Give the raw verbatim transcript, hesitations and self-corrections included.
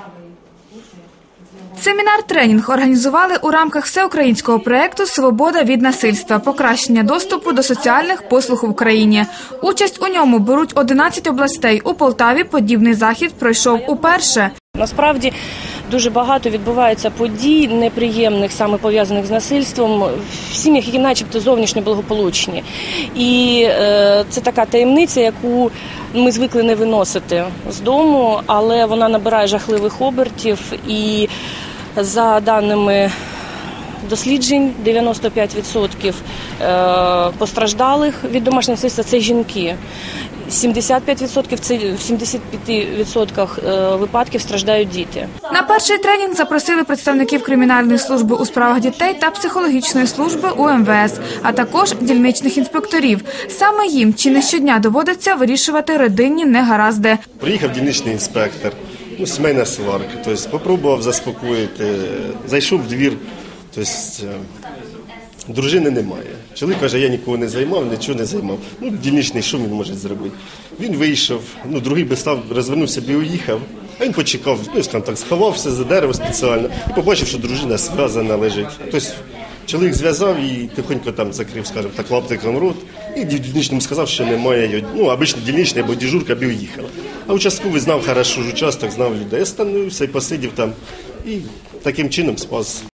Семінар-тренінг організували у рамках всеукраїнського проєкту «Свобода від насильства. Покращення доступу до соціальних послуг в Україні». Участь у ньому беруть одинадцять областей. У Полтаві подібний захід пройшов уперше. Насправді дуже багато відбувається подій неприємних, саме пов'язаних з насильством, в сім'ях, які начебто зовнішньо благополучні. І е, це така таємниця, яку ми звикли не виносити з дому, але вона набирає жахливих обертів. І за даними досліджень, дев'яносто п'ять відсотків постраждалих від домашнього насильства – це жінки. сімдесят п'ять відсотків це в сімдесят п'яти відсотках випадків страждають діти. На перший тренінг запросили представників кримінальної служби у справах дітей та психологічної служби у ем ве ес, а також дільничних інспекторів. Саме їм чи не щодня доводиться вирішувати родинні негаразди. Приїхав дільничний інспектор, ну, сімейна сварка, тобто спробував заспокоїти, зайшов в двір, тобто дружини немає. Чоловік каже, я нікого не займав, нічого не займав. Ну, дільничний, що він може зробити? Він вийшов, ну, другий би став, розвернувся і уїхав. А він почекав, ну, скажімо так, сховався за дерево спеціально і побачив, що дружина зв'язана лежить. Тобто чоловік зв'язав і тихонько там закрив, скажімо так, лаптиком рот. І дільничному сказав, що немає, ну, обично дільничний або дежурка би уїхала. А участковий знав хорошо участок, знав людей. Я становився і посидів там і таким чином спас.